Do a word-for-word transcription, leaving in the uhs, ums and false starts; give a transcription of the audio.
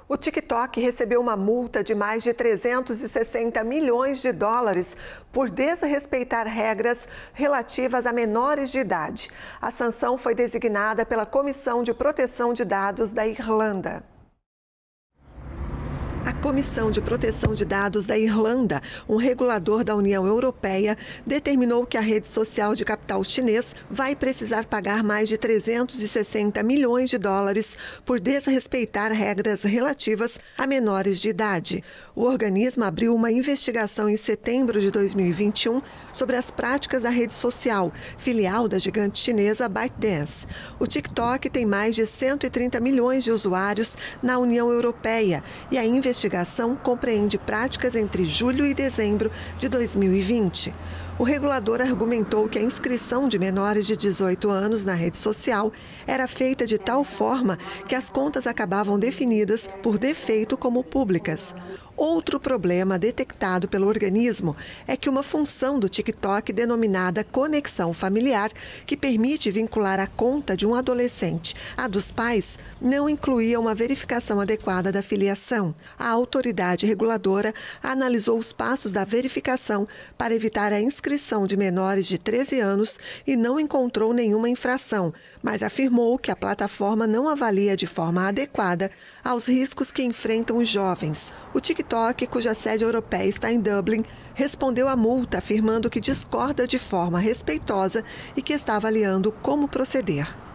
O TikTok recebeu uma multa de mais de trezentos e sessenta milhões de dólares por desrespeitar regras relativas a menores de idade. A sanção foi designada pela Comissão de Proteção de Dados da Irlanda. A Comissão de Proteção de Dados da Irlanda, um regulador da União Europeia, determinou que a rede social de capital chinês vai precisar pagar mais de trezentos e sessenta milhões de dólares por desrespeitar regras relativas a menores de idade. O organismo abriu uma investigação em setembro de dois mil e vinte e um sobre as práticas da rede social, filial da gigante chinesa ByteDance. O TikTok tem mais de cento e trinta milhões de usuários na União Europeia e a investigação A investigação compreende práticas entre julho e dezembro de dois mil e vinte. O regulador argumentou que a inscrição de menores de dezoito anos na rede social era feita de tal forma que as contas acabavam definidas por defeito como públicas. Outro problema detectado pelo organismo é que uma função do TikTok denominada conexão familiar, que permite vincular a conta de um adolescente à dos pais, não incluía uma verificação adequada da filiação. A autoridade reguladora analisou os passos da verificação para evitar a inscrição de menores de treze anos e não encontrou nenhuma infração, mas afirmou que a plataforma não avalia de forma adequada aos riscos que enfrentam os jovens. O TikTok, cuja sede europeia está em Dublin, respondeu à multa afirmando que discorda de forma respeitosa e que está avaliando como proceder.